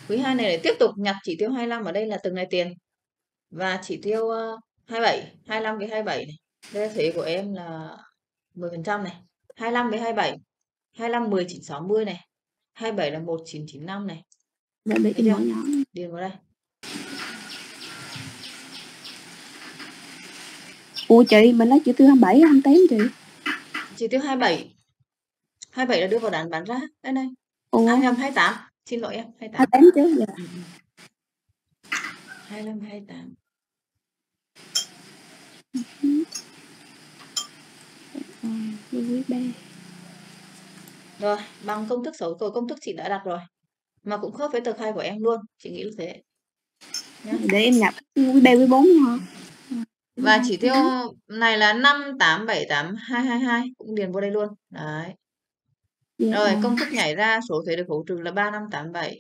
Quý 2 này để tiếp tục nhặt chỉ tiêu 25 ở đây là từng này tiền. Và chỉ tiêu 27, 25 cái 27 này. Đây là thuế của em là 10% này. 25 với 27. 25 10 960 này. 27 là 1995 này. Dạ để Thấy in chưa? nhỏ nhỏ. Điền vào đây. Ủa chị, mình lấy chỉ tiêu 27 28 chị. Chỉ tiêu 27. 27 là đưa vào đàn bán ra. Đây này. Ủa, À nhầm 28. Xin lỗi em, 28. 28 chứ. Dạ. 25 28. Quý 3. Rồi, bằng công thức xấu rồi, công thức chị đã đặt rồi. Mà cũng khớp với tờ khai của em luôn, chị nghĩ là thế. Nhá. Để em nhập quý 3 quý 4 luôn hả? Và chỉ tiêu này là 5 8 7 8 2 2 2 cũng điền vào đây luôn. Đấy. Dạ, Rồi, công thức nhảy ra số thuế được khấu trừ là 3587.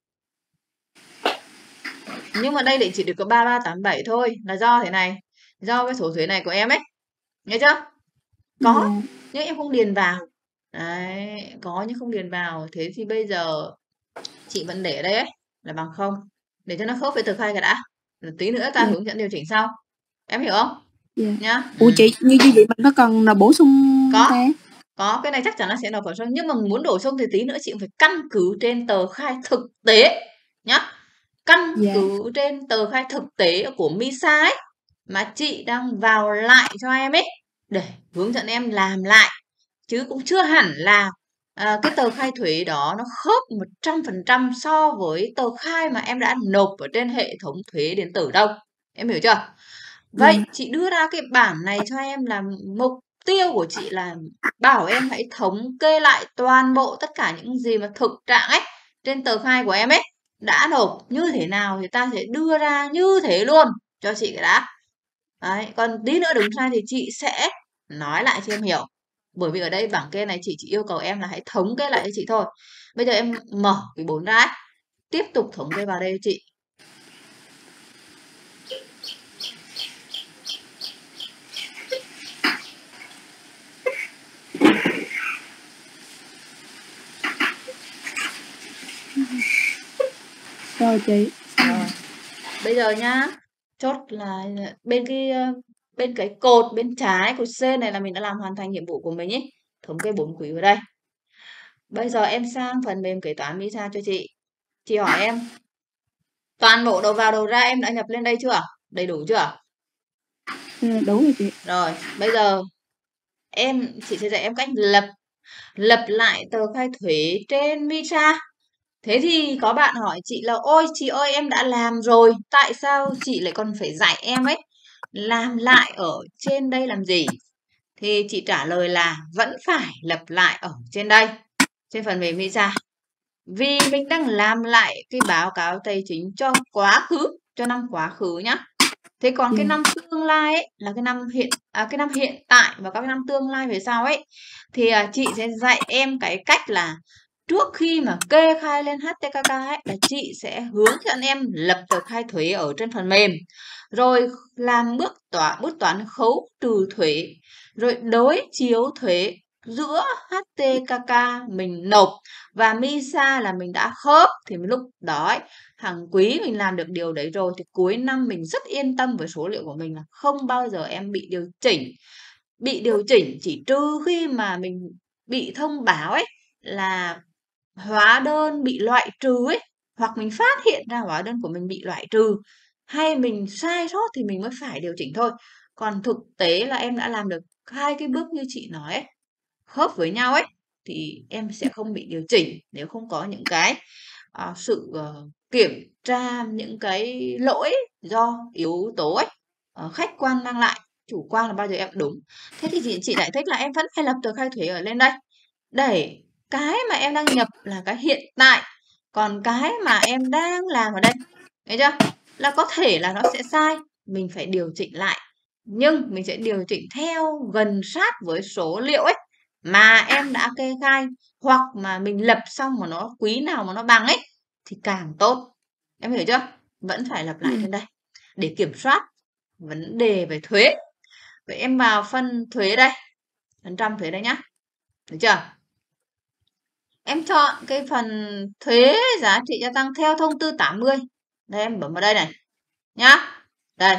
Nhưng mà đây lại chỉ được có 3387 thôi, là do thế này, do cái số thuế này của em ấy. Nghe chưa? Có, dạ. nhưng em không điền vào. Đấy, có nhưng không điền vào. Thế thì bây giờ chị vẫn để ở đây ấy, là bằng 0. Để cho nó khớp với tờ khai cái đã. Rồi tí nữa ta Dạ. hướng dẫn điều chỉnh sau. Em hiểu không? Dạ. Nhá. Ủa chị, như vậy mình có cần là bổ sung ta? Có, cái này chắc chắn là sẽ nộp bổ sung. Nhưng mà muốn bổ sung thì tí nữa chị cũng phải căn cứ trên tờ khai thực tế. Nhá. Căn Dạ. cứ trên tờ khai thực tế của MISA ấy. Mà chị đang vào lại cho em ấy. Để hướng dẫn em làm lại. Chứ cũng chưa hẳn là cái tờ khai thuế đó nó khớp 100% so với tờ khai mà em đã nộp ở trên hệ thống thuế điện tử đâu. Em hiểu chưa? Vậy Dạ. chị đưa ra cái bản này cho em là mục tiêu của chị là bảo em hãy thống kê lại toàn bộ tất cả những gì mà thực trạng ấy trên tờ khai của em ấy đã nộp như thế nào thì ta sẽ đưa ra như thế luôn cho chị cái đã. Đấy, còn tí nữa đúng sai thì chị sẽ nói lại cho em hiểu. Bởi vì ở đây bảng kê này chị chỉ yêu cầu em là hãy thống kê lại cho chị thôi. Bây giờ em mở cái 4 ra ấy, tiếp tục thống kê vào đây cho chị. Rồi chị. Rồi. Bây giờ nhá, chốt là bên cái cột bên trái của C này là mình đã làm hoàn thành nhiệm vụ của mình ấy. Thống kê 4 quý vào đây. Bây giờ em sang phần mềm kế toán MISA cho chị. Chị hỏi em, toàn bộ đầu vào đầu ra em đã nhập lên đây chưa? Đầy đủ chưa? Đủ rồi chị. Rồi, bây giờ chị sẽ dạy em cách lập lại tờ khai thuế trên MISA. Thế thì có bạn hỏi chị là ôi chị ơi em đã làm rồi, tại sao chị lại còn phải dạy em ấy làm lại ở trên đây làm gì? Thì chị trả lời là vẫn phải lập lại ở trên đây, trên phần mềm MISA. Vì mình đang làm lại cái báo cáo tài chính cho quá khứ, cho năm quá khứ nhá. Thế còn cái năm tương lai ấy là cái năm hiện tại và các cái năm tương lai về sau ấy thì chị sẽ dạy em cái cách là trước khi mà kê khai lên HTKK ấy là chị sẽ hướng dẫn em lập tờ khai thuế ở trên phần mềm, rồi làm bước toán khấu trừ thuế, rồi đối chiếu thuế giữa HTKK mình nộp và MISA là mình đã khớp, thì lúc đó ấy, hàng quý mình làm được điều đấy rồi thì cuối năm mình rất yên tâm với số liệu của mình là không bao giờ em bị điều chỉnh. Bị điều chỉnh chỉ trừ khi mà mình bị thông báo ấy là hóa đơn bị loại trừ ấy, hoặc mình phát hiện ra hóa đơn của mình bị loại trừ, hay mình sai sót thì mình mới phải điều chỉnh thôi. Còn thực tế là em đã làm được hai cái bước như chị nói ấy, khớp với nhau ấy, thì em sẽ không bị điều chỉnh nếu không có những cái sự kiểm tra những cái lỗi do yếu tố ấy khách quan mang lại, chủ quan là bao giờ em đúng. Thế thì chị giải thích là em vẫn phải lập tờ khai thuế ở lên đây để cái mà em đang nhập là cái hiện tại, còn cái mà em đang làm ở đây, thấy chưa, là có thể là nó sẽ sai, mình phải điều chỉnh lại, nhưng mình sẽ điều chỉnh theo gần sát với số liệu ấy mà em đã kê khai, hoặc mà mình lập xong mà nó quý nào mà nó bằng ấy thì càng tốt. Em hiểu chưa? Vẫn phải lập lại trên đây để kiểm soát vấn đề về thuế. Vậy em vào phân thuế đây, phần trăm thuế đây nhá. Được chưa? Em chọn cái phần thuế giá trị gia tăng theo thông tư 80. Đây em bấm vào đây này nhá. Đây.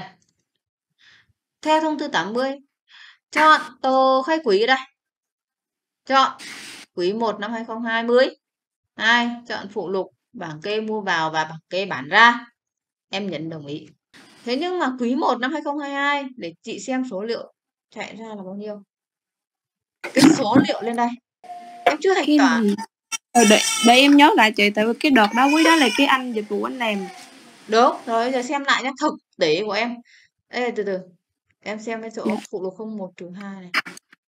Theo thông tư 80, chọn tờ khai quý đây. Chọn quý 1 năm 2020. 2. Chọn phụ lục bảng kê mua vào và bảng kê bán ra. Em nhấn đồng ý. Thế nhưng mà quý 1 năm 2022 để chị xem số liệu chạy ra là bao nhiêu. Cái số liệu lên đây. Em chưa hạch toán. Để em nhớ lại chị, tại vì cái đợt đó quý đó là cái anh dịch vụ anh làm. Đúng, rồi giờ xem lại nhá, thực tế của em. Ê, từ từ. Em xem cái chỗ phụ lục 01-2 này.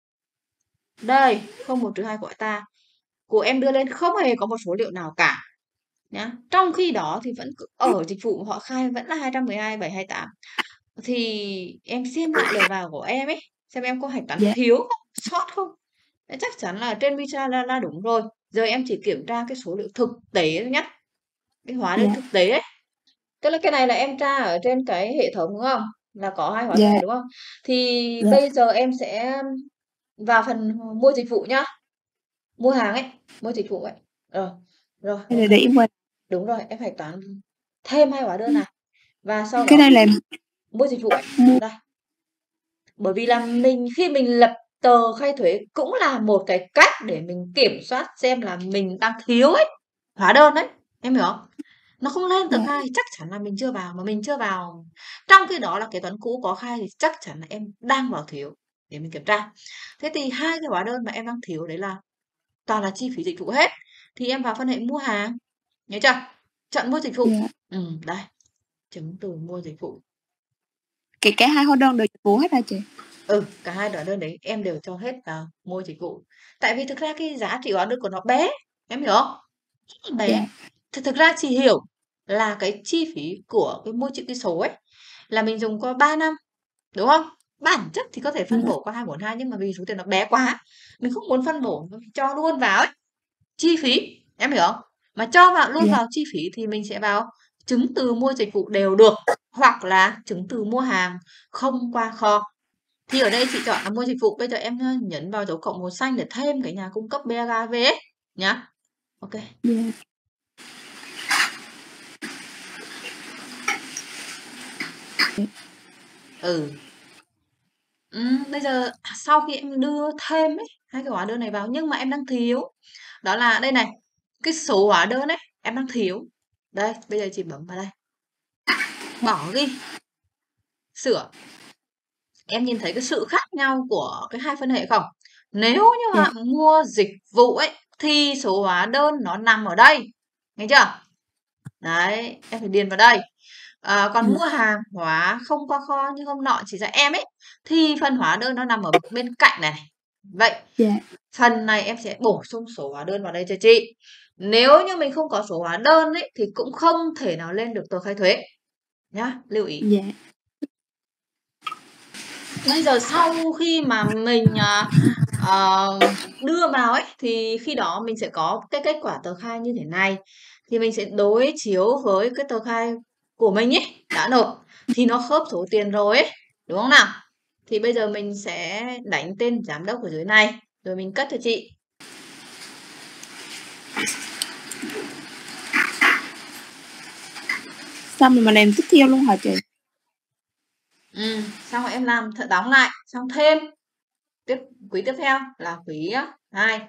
Đây, 01-2 của ta. Của em đưa lên không hề có một số liệu nào cả. Nhá. Trong khi đó thì vẫn ở dịch vụ họ khai vẫn là 212.728. Thì em xem lại đầu vào của em ấy, xem em có hạch toán thiếu không, sót không. Đấy, chắc chắn là trên Mitra là đúng rồi. Giờ em chỉ kiểm tra cái số liệu thực tế thôi nhá. Cái hóa đơn thực tế ấy. Tức là cái này là em tra ở trên cái hệ thống đúng không? Là có 2 hóa đơn này đúng không? Thì bây giờ em sẽ vào phần mua dịch vụ nhá. Mua hàng ấy, mua dịch vụ ấy. Rồi. Để em quên. Đúng rồi, em hạch toán thêm 2 hóa đơn này. Và sau cái đó này là mua dịch vụ ấy. Đây. Bởi vì là khi mình lập tờ khai thuế cũng là một cái cách để mình kiểm soát xem là mình đang thiếu ấy, hóa đơn đấy, em hiểu không? Nó không lên tờ khai chắc chắn là mình chưa vào, mà mình chưa vào. Trong khi đó là kế toán cũ có khai thì chắc chắn là em đang vào thiếu để mình kiểm tra. Thế thì 2 cái hóa đơn mà em đang thiếu đấy là toàn là chi phí dịch vụ hết. Thì em vào phân hệ mua hàng, nhớ chưa? Chọn mua dịch vụ. Đây, chứng từ mua dịch vụ. Cả 2 hóa đơn đều dịch vụ hết hả chị? Cả 2 hóa đơn đấy em đều cho hết vào mua dịch vụ. Tại vì thực ra cái giá trị hóa đơn của nó bé, em hiểu không? Rất bé. Thực ra chị hiểu là cái chi phí của cái mua chữ ký số ấy là mình dùng qua 3 năm, đúng không? Bản chất thì có thể phân bổ qua 242 nhưng mà vì số tiền nó bé quá, mình không muốn phân bổ, cho luôn vào ấy. Chi phí, em hiểu không? Mà cho vào luôn vào chi phí thì mình sẽ vào chứng từ mua dịch vụ đều được, hoặc là chứng từ mua hàng không qua kho. Thì ở đây chị chọn là mua dịch vụ. Bây giờ em nhấn vào dấu cộng màu xanh để thêm cái nhà cung cấp BHV ấy nhá. Ok. Bây giờ sau khi em đưa thêm ấy, 2 cái hóa đơn này vào nhưng mà em đang thiếu. Đó là đây này, cái số hóa đơn ấy, em đang thiếu. Đây, bây giờ chị bấm vào đây. Bỏ ghi. Sửa. Em nhìn thấy cái sự khác nhau của cái 2 phân hệ không? Nếu như bạn mua dịch vụ ấy thì số hóa đơn nó nằm ở đây. Nghe chưa? Đấy, em phải điền vào đây. Còn mua hàng hóa không qua kho như hôm nọ chỉ dạy em ấy thì phần hóa đơn nó nằm ở bên cạnh này. Vậy phần này em sẽ bổ sung số hóa đơn vào đây cho chị. Nếu như mình không có số hóa đơn ấy thì cũng không thể nào lên được tờ khai thuế nhá, lưu ý. Bây giờ sau khi mà mình đưa vào ấy thì khi đó mình sẽ có cái kết quả tờ khai như thế này. Thì mình sẽ đối chiếu với cái tờ khai của mình ấy đã nộp thì nó khớp số tiền rồi ấy, đúng không nào? Thì bây giờ mình sẽ đánh tên giám đốc ở dưới này rồi mình cất cho chị. Xong rồi mình làm tiếp theo luôn hả chị? Xong rồi em làm đóng lại, xong thêm quý tiếp theo là quý 2.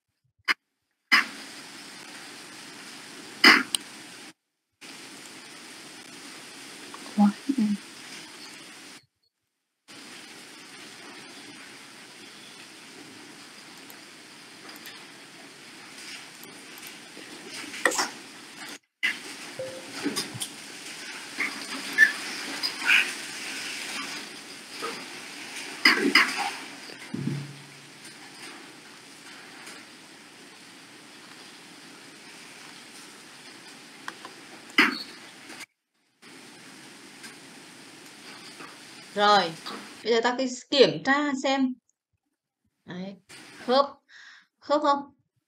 Rồi, bây giờ ta cứ kiểm tra xem. Đấy, khớp không?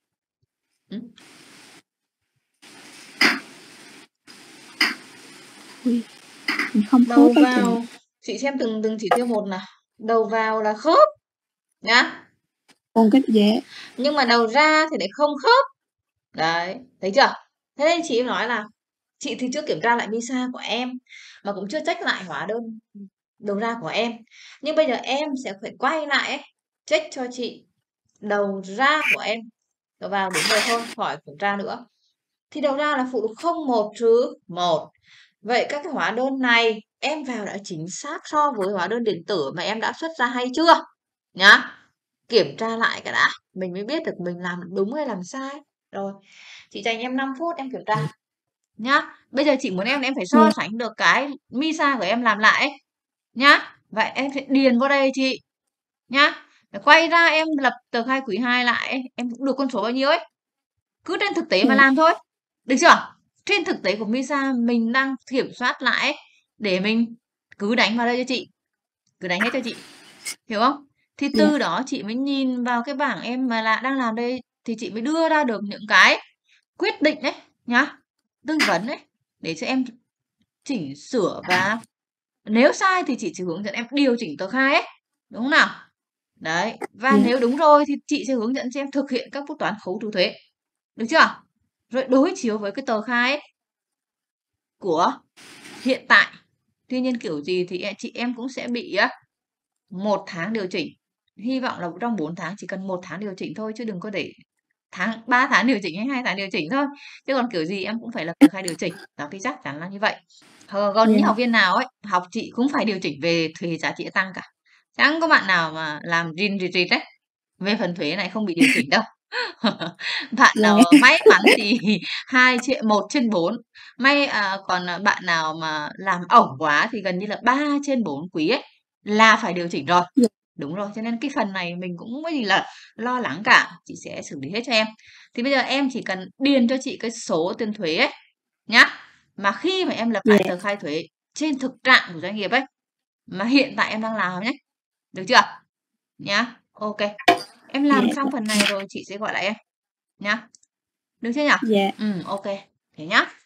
Không đầu vào, chị xem từng chỉ tiêu một nào. Đầu vào là khớp nhá. Còn cái Nhưng mà đầu ra thì lại không khớp. Đấy, thấy chưa? Thế nên chị nói là chị thì chưa kiểm tra lại MISA của em, mà cũng chưa check lại hóa đơn đầu ra của em. Nhưng bây giờ em sẽ phải quay lại ấy, check cho chị đầu ra của em. Rồi vào đúng rồi thôi, khỏi kiểm tra nữa. Thì đầu ra là phụ lục 01 trừ 1. Vậy các cái hóa đơn này em vào đã chính xác so với hóa đơn điện tử mà em đã xuất ra hay chưa? Nhá. Kiểm tra lại cái đã, mình mới biết được mình làm đúng hay làm sai. Rồi, chị dành em 5 phút em kiểm tra nhá. Bây giờ chị muốn em phải so Dạ. sánh được cái MISA của em làm lại ấy, nhá. Vậy em sẽ điền vào đây chị nhá. Rồi quay ra em lập tờ khai quý 2 lại ấy, em được con số bao nhiêu ấy. Cứ trên thực tế mà Dạ. làm thôi. Được chưa? Trên thực tế của MISA mình đang kiểm soát lại ấy, để mình cứ đánh vào đây cho chị. Cứ đánh hết cho chị. Hiểu không? Thì Dạ. từ đó chị mới nhìn vào cái bảng em mà đang làm đây thì chị mới đưa ra được những cái quyết định đấy nhá, tư vấn đấy để cho em chỉnh sửa, và nếu sai thì chị sẽ hướng dẫn em điều chỉnh tờ khai ấy, đúng không nào? Đấy, và Dạ. nếu đúng rồi thì chị sẽ hướng dẫn cho em thực hiện các phút toán khấu trừ thuế. Được chưa? Rồi đối chiếu với cái tờ khai ấy của hiện tại. Tuy nhiên kiểu gì thì chị em cũng sẽ bị 1 tháng điều chỉnh. Hy vọng là trong 4 tháng chỉ cần 1 tháng điều chỉnh thôi, chứ đừng có để 3 tháng điều chỉnh hay 2 tháng điều chỉnh thôi. Chứ còn kiểu gì em cũng phải lập tờ khai điều chỉnh. Đó, thì chắc chắn là như vậy. Còn những Dạ. học viên nào ấy, học chị cũng phải điều chỉnh về thuế giá trị gia tăng cả. Chẳng có bạn nào mà làm rin rịt rịt đấy. Về phần thuế này không bị điều chỉnh đâu. Bạn Dạ. nào may mắn thì 1/4. Còn bạn nào mà làm ẩu quá thì gần như là 3/4 quý ấy là phải điều chỉnh rồi. Dạ. Đúng rồi, cho nên cái phần này mình cũng không có gì là lo lắng cả, chị sẽ xử lý hết cho em. Thì bây giờ em chỉ cần điền cho chị cái số tiền thuế ấy nhá. Mà khi mà em lập Dạ. lại tờ khai thuế trên thực trạng của doanh nghiệp ấy, mà hiện tại em đang làm nhé. Được chưa? Nhá. Ok. Em làm xong phần này rồi chị sẽ gọi lại em nhá. Được chưa nhỉ? Dạ. Ok. Thế nhá.